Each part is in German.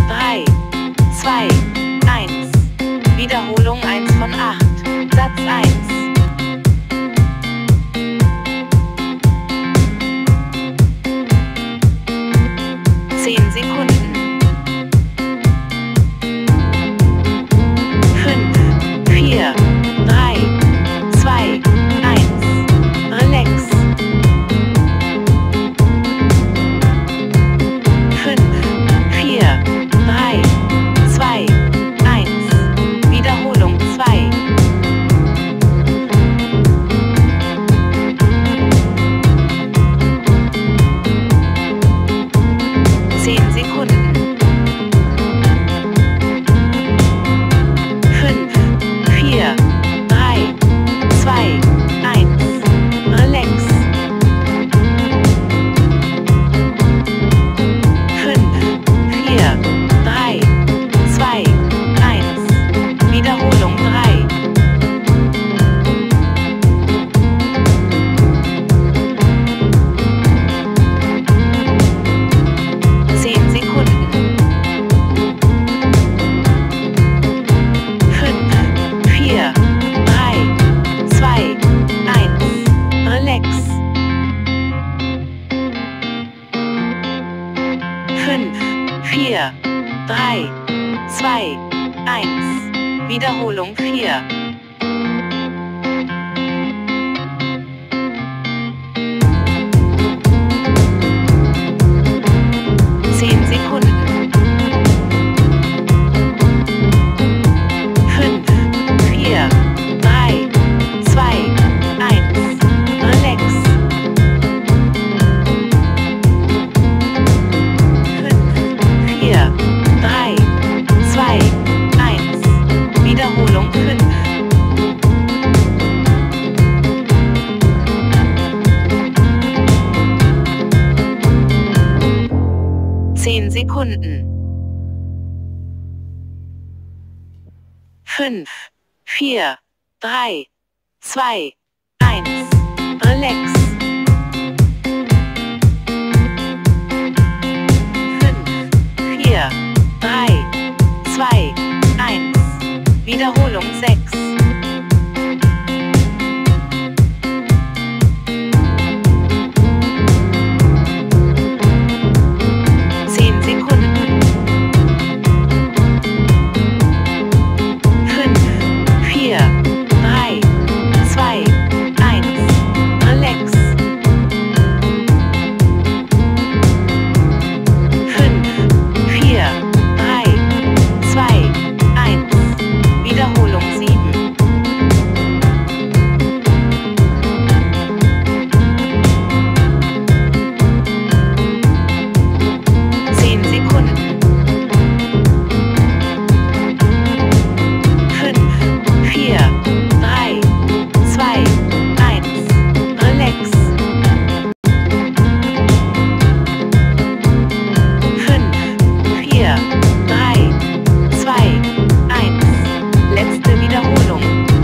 3, 2, 1. Wiederholung 1 von 8. Satz 1. 10 Sekunden. 5, 4, 3, 2, 1. Relax. 5, 4, 3, 2, 1. Wiederholung 2. 10 Sekunden. 5, 4, 3, 2, 1. Relax. 5, 4, 3, 2, 1. Wiederholung 3. 10 Sekunden. 5, 4, 3, 2, 1. Relax. 5, 4, 3, 2, 1. Wiederholung 4. 10 Sekunden. 5, 4, 3, 2, 1. Relax. 5, 4, 3, 2, 1. Wiederholung 5. 10 Sekunden. 5, 4, 3, 2, 1. Relax. 5, 4, 3, 2, 1. Wiederholung 6. 10 Sekunden. 5, 4, 3, 2, 1. Relax. 5, 4, 3, 2, 1. Wiederholung 7. 10 Sekunden. 5, 4, 3, 2, 1. Relax. 5, 4, 3, 2, 1. Letzte Wiederholung.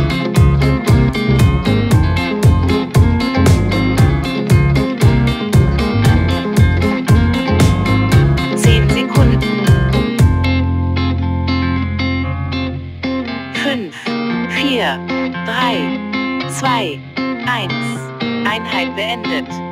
10 Sekunden. 5, 4, 3, 2, 1. Einheit beendet.